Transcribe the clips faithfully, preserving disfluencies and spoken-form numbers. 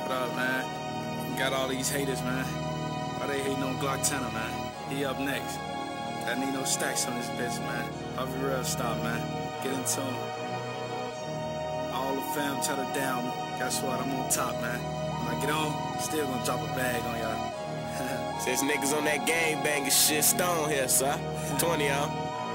What up, man? Got all these haters, man. Why they hating on Glock ten, man? He up next. I need no stacks on this bitch, man. I'll be real, stop, man. Get into him. All the fam try to down me. Guess what? I'm on top, man. When I get on, still gonna drop a bag on y'all. Since niggas on that gang banging shit, Stone here, sir. twenty y'all.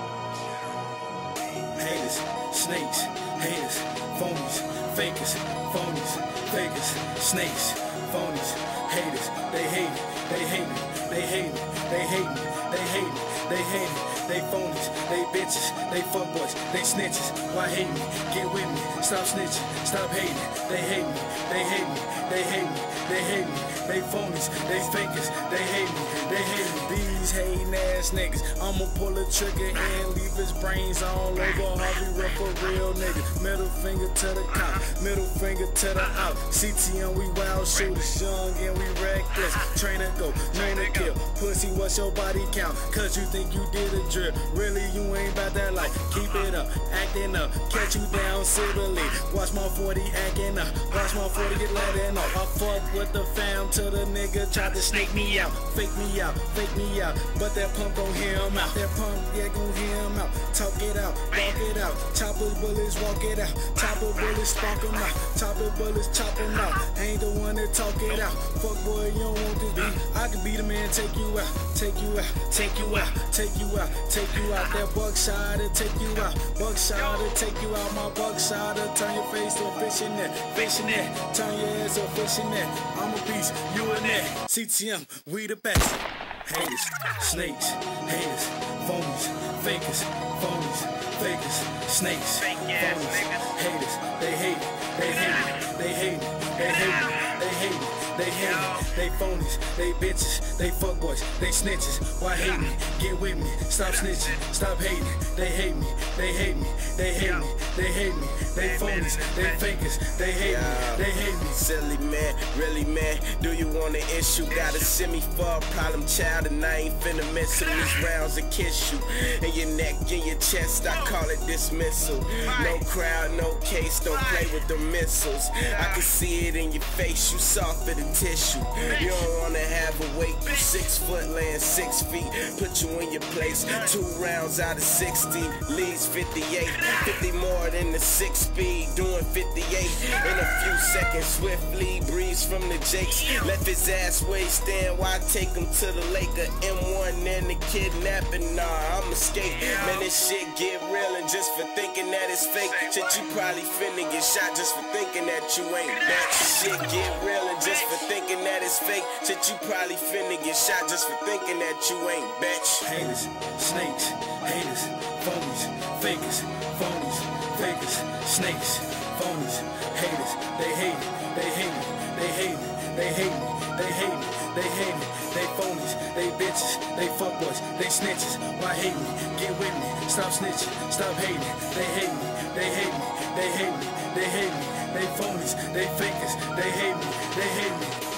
Haters, snakes, haters, phonies, fakers, phonies, fakers, snakes, phonies, haters. They hate it, they hate it, they hate it, they hate it, they hate it, they hate it. They phonies, they bitches, they fuckboys, they snitches. Why hate me? Get with me. Stop snitching, stop hating. They hate me, they hate me, they hate me, they hate me. They phonies, they fakers, they hate me, they hate me. These hating ass niggas, I'ma pull a trigger and leave his brains all over. Harvey Ruff a real nigga. Middle finger to the cop, middle finger to the out. C T M, we wild shooters, young and we reckless. Train to go, train to kill. Pussy, what's your body count? Cause you think you did a drill. Really, you ain't about that life. Keep it up, acting up, catch you down civilly. Watch my forty acting up, watch my forty get letting off. I fuck with the fam till the nigga tried to snake me out. Fake me out, fake me out, but that pump gon' hear him out. That pump, yeah, gon' hear him out. Talk it out, walk it out. Chopper bullets, walk it out. Chopper bullets, spark him out. Chopper bullets, chop him out. Ain't the one that talk it out. Fuck boy, you don't want this beat. I can be the man, take you out, take you out, take you out, take you out, take you out. That buckshot to take you out, buckshot to take you out. My buckshot to turn your face to a fishing net, fishing net. Turn your ass to a fishing net. I'm a beast, you a net. C T M, we the best. Haters, snakes, haters, phonies, fakers, phonies, fakers, snakes, phonies, haters. They hate it, they hate it, they hate it, they hate it, they hate it. They hate me, they phonies, they bitches, they fuckboys, they snitches. Why hate me? Get with me, stop snitching, stop hating. They hate me, they hate me, they hate me, they hate me. They phonies, they fakers, they hate me, they hate me. Silly man, really man, do you want an issue? Got a semi for a problem child and I ain't finna miss him. These rounds to kiss you in your neck, in your chest, I call it dismissal. No crowd, no case, don't play with the missiles. I can see it in your face, you softer than tissue. You don't wanna have a weight, you six foot laying six feet. Put you in your place, two rounds out of sixty, leads fifty-eight, fifty more than the six speed, doing fifty-eight in a few seconds. Swiftly breeze from the Jakes, left his ass where he stand. Why take him to the lake of M one and the kidnapping? Nah, I'm escape. Man, this shit get real, and just for thinking that it's fake, shit, you probably finna get shot just for thinking that you ain't that. Shit get real, and just for thinking that it's fake, shit, you probably finna get shot just for thinking that you ain't bitch. Haters, snakes, haters, phonies, fakers, phonies, fakers, snakes, phonies, haters. They hate it, they hate it, they hate it, they hate it, they hate it, they hate it. They phonies, they bitches, they fuckboys, they snitches. Why hate me? Get with me, stop snitching, stop hating. They hate me, they hate me, they hate me, they hate me. They phonies, they fakers, they hate me, they hate me.